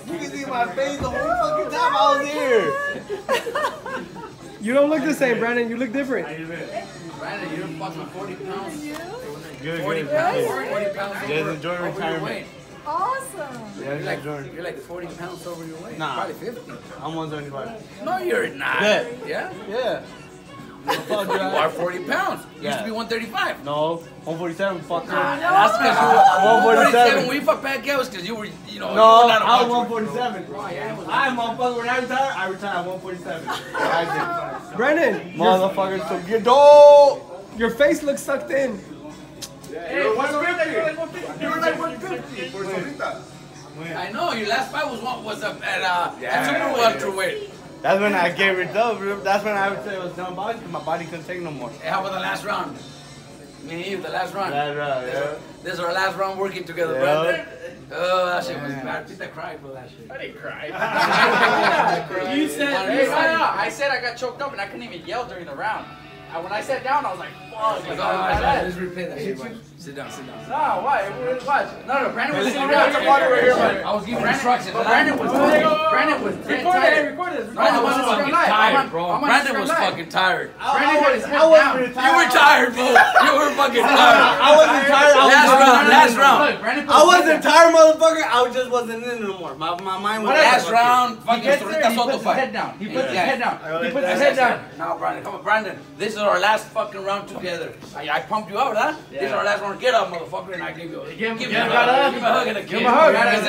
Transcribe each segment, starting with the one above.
You can see my face the whole fucking time I was here. You don't look the same, Brandon. You look different. Brandon, you're fucking 40 pounds. Good, 40 good. pounds. 40 pounds Just over, enjoy over your retirement. weight. Awesome. Yeah, You're like 40 pounds over your weight. Nah. Probably 50. I'm 175. No, you're not. Yeah. Yeah? Yeah. You are 40 pounds. You used Yeah. to be 135. No, 147. Fuck Nah, her. that's because you were 147. When you fucked back out, was because you were, you know. No, you were not a I was bunch. 147. I motherfucker, when I retire at 147. Brandon, Motherfucker, so get dope. your face looks sucked in. Hey, 150. You were like 150 for Solita. I know, your last fight was at super welterweight. That's when I gave it up. That's when I would say it was done boxing because my body couldn't take no more. Hey, how about the last round? Me and you, the last round. That's right, yeah. This is our last round working together, Yeah. brother. Oh, that shit was bad. Pita cried for that shit. I didn't cry. You said, I said I got choked up and I couldn't even yell during the round. When I sat down, I was like, fuck. Let's replay that shit. Sit down, sit down. No, why? Watch. No, Brandon was sitting down. down. I was giving instructions. Brandon was dead tired. Brandon was fucking tired, bro. Brandon was fucking tired. Brandon had his head down. You were tired, bro. You were fucking tired. I wasn't tired. Last round. I wasn't tired, motherfucker. I just wasn't in it no more. My mind was Last round. Fucking He Solita puts Soto his fight. head down. He puts his head down. He puts his That's head it. down. Now, Brandon, come on, Brandon. This is our last fucking round together. I pumped you out, huh? This is our last round. Get up, motherfucker, and I give you a hug. Give me a hug and a kiss. Give him a hug.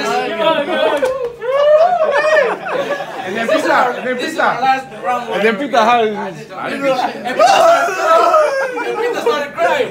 And then pizza. This is our last round. And then pizza. How? And Pita started crying.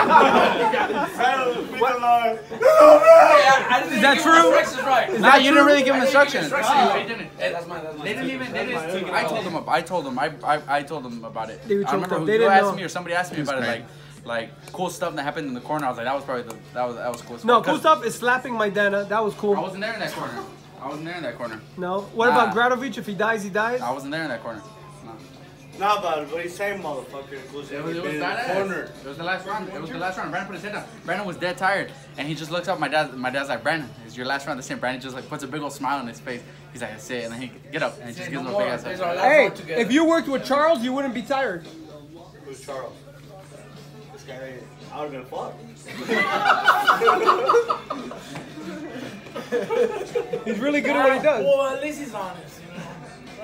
Is that true? Right. Nah, you didn't really give him instructions. Hey, that's mine. They didn't even. I told them. I told them about it. They were I remember choked up. who They you didn't asked know. me or somebody asked me about it, like cool stuff that happened in the corner. I was like, that was probably that was cool. No, cool stuff is slapping Maidana. That was I cool. wasn't there in that corner. No. What about Gradovic? If he dies, he dies. I wasn't there in that corner. No. Nah, but what he's saying, motherfucker, was It was in the badass. corner. It was the last round. Brandon put his head down. Brandon was dead tired, and he just looks up. My dad's like, Brandon, it's your last round. The same. Brandon just like puts a big old smile on his face. He's like, that's it, and then he get up and he just gives him a big ass hug. Hey, if you worked with Charles, you wouldn't be tired. Who's Charles? This guy, I would have been fucked. He's really good at what he does. Well, at least he's honest, you know.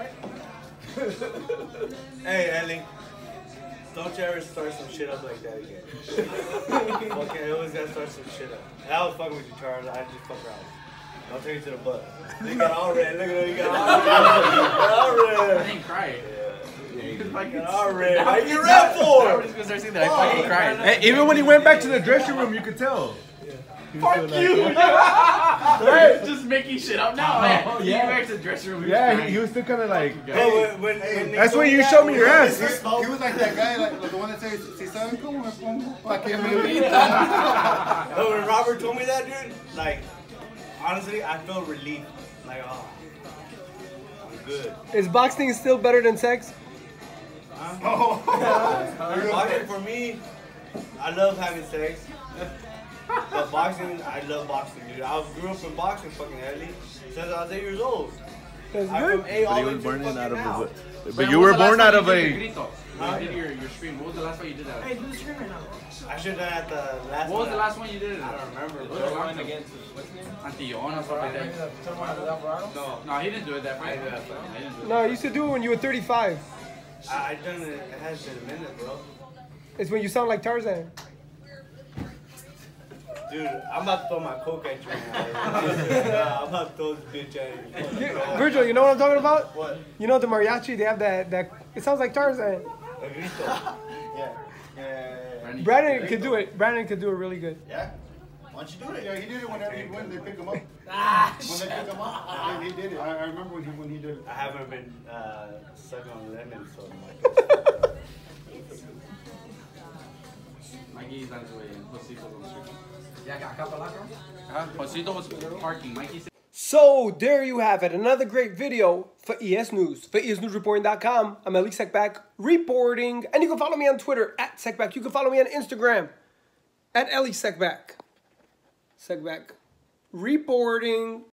Hey, Ellie. Don't you ever start some shit up like that again. Okay, I always gotta start some shit up. And I was fucking with you, Charles. I just fuck around. I'll take you to the butt. You got all red. Look at him. You got all red. I didn't cry. You got all red. What are you red for? I was just gonna start saying that I fucking cried. Hey, even when he went back to the dressing room, you could tell. Fuck you! Just making shit up now, man. He went back to the dressing room. Yeah, he was still kind of like. When That's when you showed me your ass. He was like that guy, like the one that says, "Si saben cómo me pongo, pa' que me invitan." But when Robert told me that, dude, like, honestly, I felt relief. Like, oh, I'm good. Is boxing still better than sex? Boxing for me, I love having sex. But boxing, I love boxing, dude. I grew up in boxing, fucking Ellie, since I was 8 years old. That's I'm good. from 8 all But he the way was to born fucking out of now. a. But you were born out of a. You did your scream. What was the last one you did that? Hey, do the screen right now. I should have done at the last What was one. the last one you did it? I don't remember, What was the bro. last one against? Antillon or something like that. No, he didn't do it that fight. He didn't do it. No, I used to do it when you were 35. I done it, it has been a minute, bro. It's when you sound like Tarzan. Dude, I'm about to throw my coke at you right now. I'm about to throw this bitch at you. Virgil, you know what I'm talking about? What? You know the mariachi, they have that it sounds like Tarzan. A grito. Yeah. Brandon could do it. Brandon could do it really good. Yeah. Why don't you do it? Yeah, he did it whenever when they pick him up. When they pick him up, he did it. I remember when he did it. I haven't been sucking on lemons, so I'm like. Mikey's on his way in. Josito's on the street. Josito was parking. Mikey said. So there you have it, another great video for ES News. For ESNewsReporting.com, I'm Elie Seckbach reporting, and you can follow me on Twitter at Seckbach. You can follow me on Instagram at Elie Seckbach. Seckbach reporting.